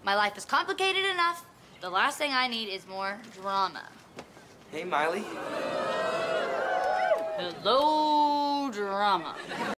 My life is complicated enough. The last thing I need is more drama. Hey, Miley. Hello, drama.